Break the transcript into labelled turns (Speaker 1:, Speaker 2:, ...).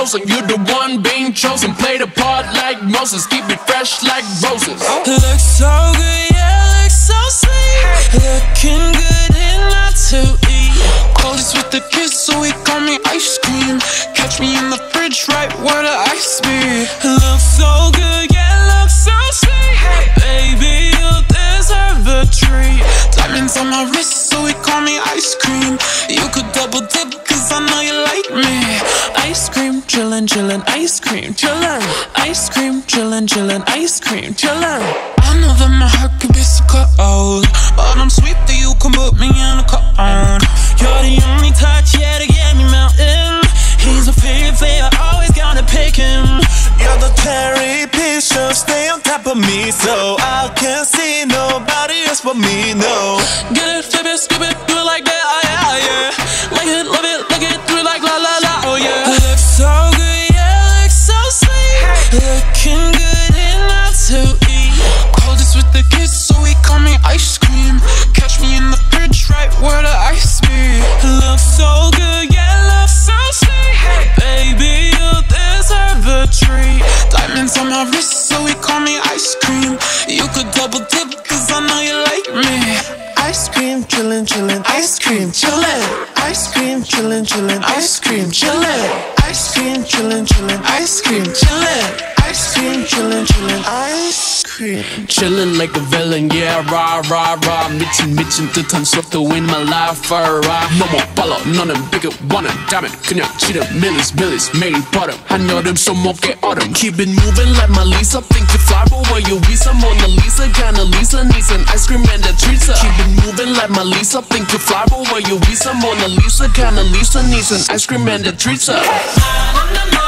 Speaker 1: frozen. You the one being chosen. Play the part like Moses. Keep it fresh like roses.
Speaker 2: Looks so good, yeah, looks so sweet. Looking good and not to eat. Close with the kiss, so he call me ice cream. Catch me in the fridge, right where the ice be. Looks so good, yeah, looks so sweet. Baby, you deserve a treat. Diamonds on my wrist, so he call me ice cream. You could double dip, cause I know you like me. Ice cream, chillin', chillin', ice cream, chillin'. Ice cream, chillin', chillin', ice cream, chillin'. I know that my heart can be so cold, but I'm sweet that you can put me in a cone. You're the only touch, yeah, to get me melting. He's a favorite, always gotta pick him.
Speaker 3: You're the cherry picture, stay on top of me, so I can't see nobody else but me, no.
Speaker 2: Get it, flip it, skip it, do it like that, oh yeah, yeah. Like it, love it, look it, do it like la la la, oh yeah. Looks so good, yeah, looks so sweet. Looking good and not to eat. Coldest with the kiss, so he call me ice cream. Catch me in the fridge, right where the ice be. Looks so good, yeah, looks so sweet. Baby, you deserve a treat. Diamonds on my wrist, so he call me ice cream. You could double dip, cause I know you like me.
Speaker 3: Ice cream, chillin', chillin', ice cream, chillin'. Ice cream, chillin', chillin', ice cream, chillin'. Ice cream, chillin', chillin', ice cream, chillin'. Ice cream, chillin', chillin', ice cream.
Speaker 1: Chillin' like a villain, yeah, rah, rah, rah. 미친 듯한 속도 in my life, rah. 너무 빨라, 너는 bigger, wanna damn it. 그냥 지름, millies, 매일 버릇. 한여름 손목에 얼음. Keep it moving like my Lisa. Think you fly, but where you visa? Mona Lisa, kinda Lisa, needs an ice cream and a treat. Keep it moving like my Lisa. Think you fly, but where you visa? Mona Lisa, kinda Lisa, needs an ice cream and a treat.